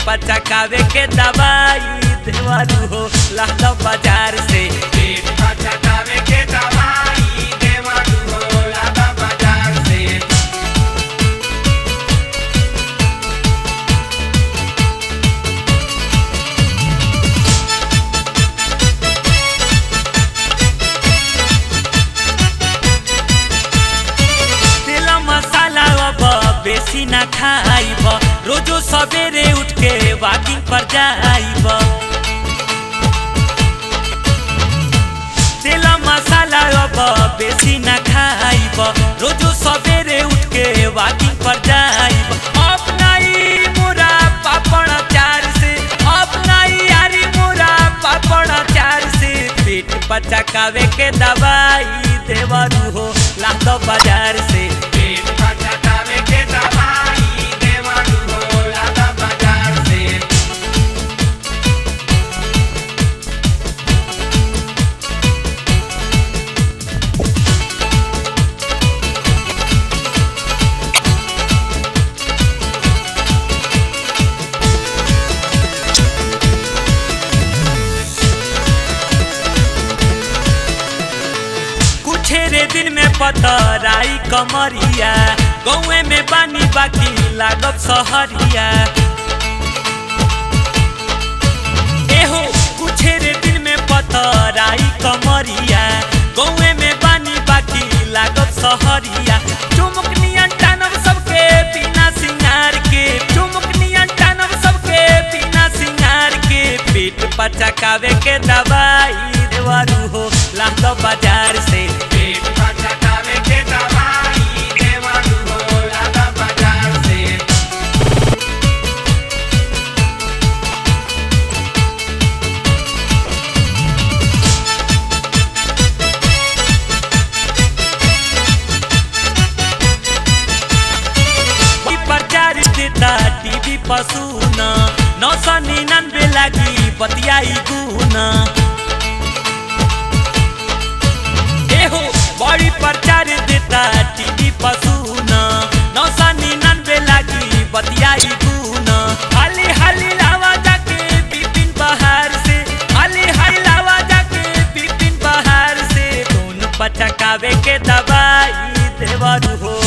पचकावे के दवाई देवरू हो लालो बाजार से। पेट पचकावे के दवाई देवरू हो लालो बाजार से। बेसी ना खाइब रोजो सवेरे उठ के वॉकिंग पर जाइब। तेल मसाला अब बेसी ना खाइब रोजो सवेरे उठ के वॉकिंग पर जाइब। अपनाई मोरा पापड़ अचार से, अपनाई यारी मोरा पापड़ अचार से। पेट पचकावे के दवाई देवरू हो लालो बाजार से। पेट पचकावे के दवाई देवरू हो लालो बाजार से। कुछेरे दिन में पतराई कमरिया गौए में बानी बाकी लागब सहरिया। एहो कुछेरे दिन में पतराई कमरिया गौए में बानी बाकी लागब सहरिया। चुमुकनियन टानब सबके बिना सिंगार के, चुमुकनियन टानब सबके बिना सिंगार के। पेट पचकावे के दवाई देवरू हो लालो बाजार से। पेट पचकावे के दवाई देवरू हो लालो बाजार से। प्रचार देता टीवी पर सुना 999 लागी बतियाई गुना। एहो बड़ी प्रचार देता टीवी पर सुना 999 लागी बतियाई गुना। हाली हाली लावा जाके बिपिन बहार से, हाली हाली लावा जाके बिपिन बहार से। दोनों पचकावे के दवाई देवरू हो